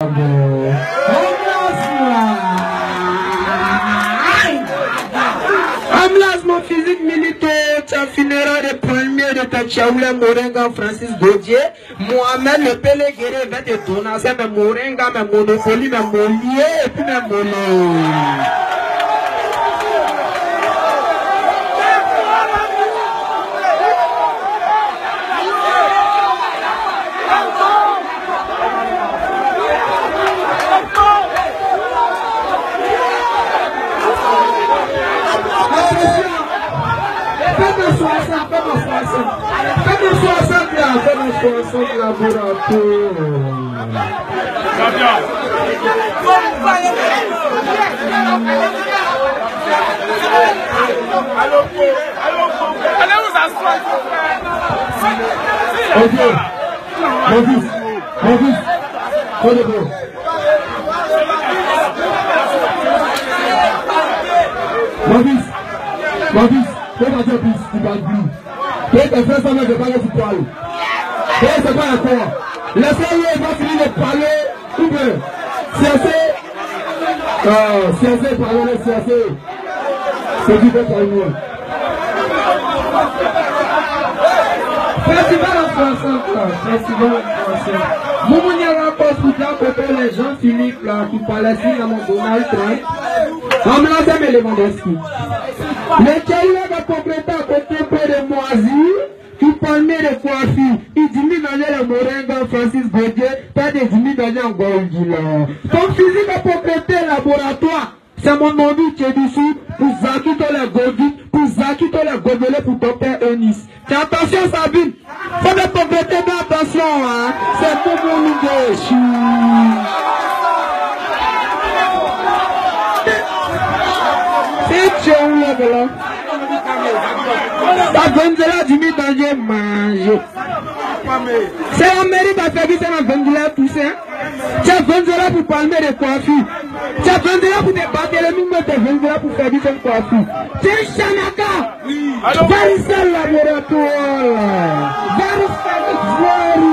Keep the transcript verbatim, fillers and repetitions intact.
Emplacement physique militaire, tu finiras de premier de ta Tchaoula Moringa Francis Gaudier, Mohamed le Pelé Guéré va te tourner, c'est mes Moringa, mes Monopoly, mes Molier et puis mes Mono. Fais-moi soixante, fais-moi soixante. Fais-moi soixante là, fais-moi soixante laboratoires. Allez vous asseoir. Ok. Mon fils, mon fils, prenez vous. Mon fils, mon fils. Fais pas de plus, tu vas plus. Fais tes frères sans mettre de parler sur toi. Fais c'est pas encore. Laissez-le, il va finir de parler. Ou bien, C S C. Euh, C S C, parlez-le, C S C. C'est du fait pour nous. Festival en soixante, festival en soixante. Moumouni rapport pour là, pour les gens Philippe là, qui Palestine dans mon Donald Trump. Comme là, c'est mes Lewandowski. Le Tchaïla va compléter à côté près de Moisy, qui palmait de coiffure. Il dit mis dans le Moringa Francis Gaudier, pas de dix dans le Gondila. Ton physique va compléter le laboratoire. C'est mon nom qui est dessous pour Zaki dans les Gondis, pour Zaki dans les Gondelés pour ton père Eunice. Fais attention Sabine, faut de compléter, mais attention, hein. C'est pour mon idée. C'est où là de là? Ta Vendela du mi danger manger. C'est la mairie qui a fait c'est la Vendela tout ça. Tu as Vendela pour palmer de coiffure. Tu as Vendela pour te battre les mines, tu as Vendela pour faire du coiffure. Tu es Chanaka. Varicelle laboratoire. Varicelle